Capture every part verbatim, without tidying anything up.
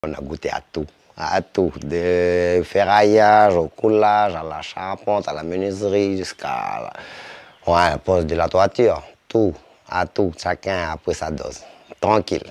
On a goûté à tout, à tout, de ferraillage, au coulage, à la charpente, à la menuiserie, jusqu'à la... Ouais, la pose de la toiture, tout, à tout, chacun a pris sa dose, tranquille.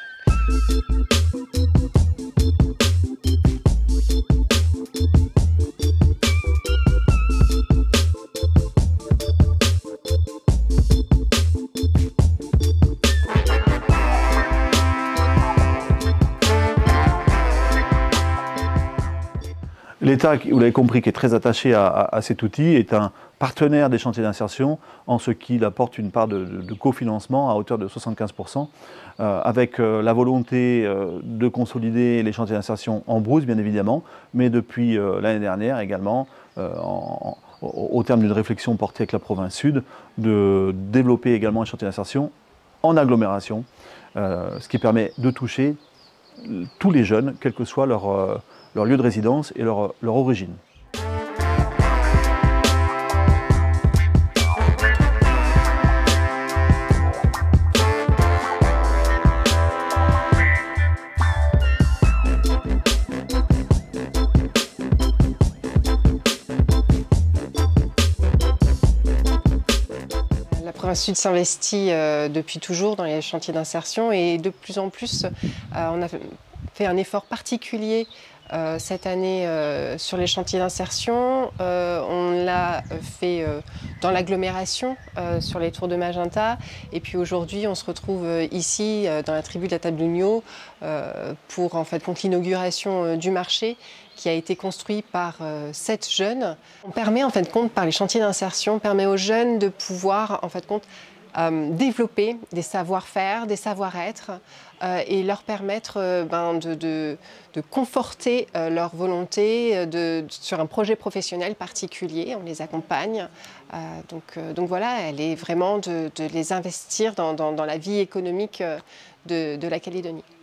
L'État, vous l'avez compris, qui est très attaché à, à, à cet outil, est un partenaire des chantiers d'insertion en ce qu'il apporte une part de, de, de cofinancement à hauteur de soixante-quinze pour cent, euh, avec euh, la volonté euh, de consolider les chantiers d'insertion en Brousse, bien évidemment, mais depuis euh, l'année dernière également, euh, en, en, au terme d'une réflexion portée avec la province sud, de développer également les chantiers d'insertion en agglomération, euh, ce qui permet de toucher tous les jeunes, quel que soit leur, euh, leur lieu de résidence et leur, leur origine. La province sud s'investit euh, depuis toujours dans les chantiers d'insertion et de plus en plus, euh, on a fait un effort particulier euh, cette année euh, sur les chantiers d'insertion. Euh, on l'a fait euh, dans l'agglomération, euh, sur les tours de Magenta. Et puis aujourd'hui, on se retrouve euh, ici, euh, dans la tribu de la Table d'Ugno, euh, pour en fait, contre l'inauguration euh, du marché qui a été construit par euh, sept jeunes. On permet en fait compte, par les chantiers d'insertion, permet aux jeunes de pouvoir en fait compte euh, développer des savoir-faire, des savoir-être euh, et leur permettre euh, ben, de, de, de conforter euh, leur volonté de, de, sur un projet professionnel particulier. On les accompagne. Euh, donc, euh, donc voilà, elle est vraiment de, de les investir dans, dans, dans la vie économique de, de la Calédonie.